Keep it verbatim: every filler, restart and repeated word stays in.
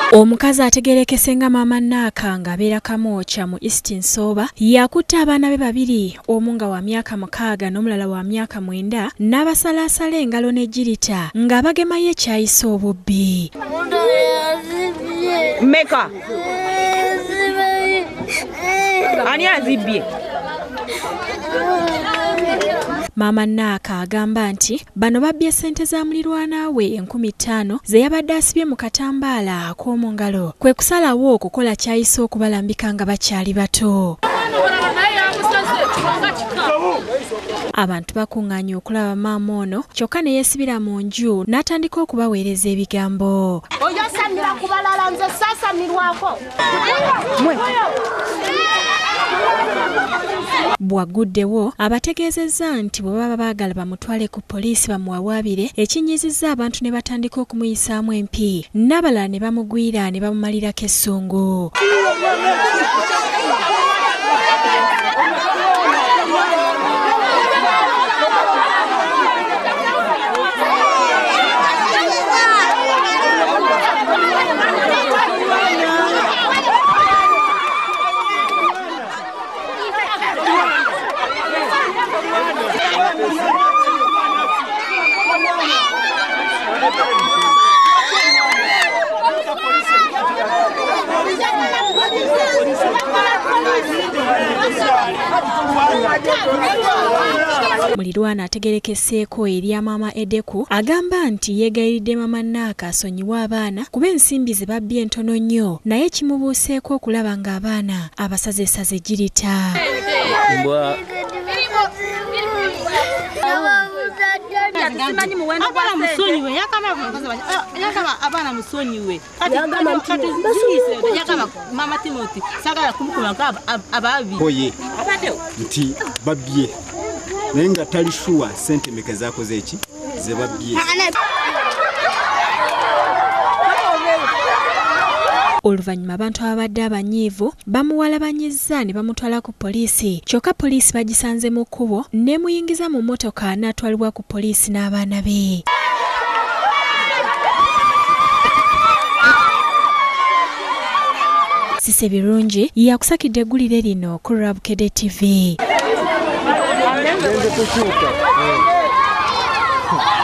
Omukazi ategerekese nga Maama Naaka ng'abeera Kamwokya mu East Nsooba yakutte abaana be babiri, omu nga wa myaka mukaaga n'omulala wa myaka mwenda, n'abasalaasala engalo n'ejjirita ng'abagemayo ekyayisa obubbi. Meka ani azibye? Maama Naaka agamba nti bano babbye ssente za mulirwana we enkumi ttaano ze yabadde asibye mu katambaala ak'omu ngalo, kwe kusalawo okukola kyayisa okubalambika nga bakyali bato. Abantu bakuŋŋaanye okulaba maama ono, kyokka ne yeesibira mu nju n'atandika okubaweereza ebigambo. Oyasamira ku balala, nze saasamirwako. Bwaguddewo abategeezezza nti bwe baba baagala bamutwale ku poliisi bamuwawaabire, ekinnyizizza abantu ne batandika okumuyisaamu empi, n'abalala ne bamugwira ne bamumalirako essungu. Mulirwana ategerekeseeko eri Maama Edeku agamba nti yeegayiridde Maama Naaka asonyiwe abaana kuba ensimbi ze babbye ntono nnyo, naye kimubuuseeko okulaba ng'abaana abasazeesaze ejjirita. Abana musonyiwe yakama yakama abana musonyiwe yakama Mama Timothy sagala kumukuma ababi oye nti babbye naye nga tali shuwa sente meka zakoze eki ze babbye. Oluvannyuma abantu ababadde abanyiivu bamuwalabanyizza ne bamutwala ku poliisi, kyokka poliisi bagisanze mu kkubo n'emuyingiza mu mmotoka n'atwalibwa ku poliisi n'abaana be. Sise birungi yakusakidde eggulire lino ku Rabukedde T V.